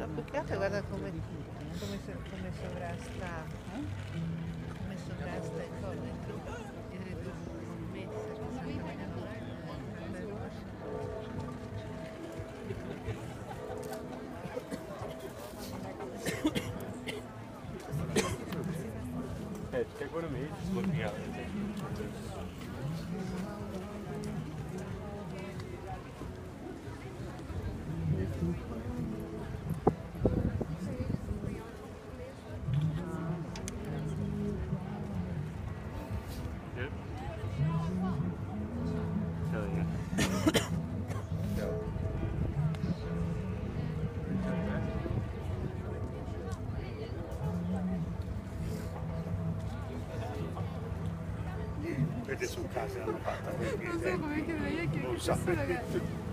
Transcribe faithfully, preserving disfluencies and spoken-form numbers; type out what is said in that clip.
No, più che altro guarda come, come, so- come sovrasta, come sovrasta il coso, il trucco, il ritocco, Eh, secondo me si scordiamo. Vedi su casa l'hanno fatta, non so come che non so.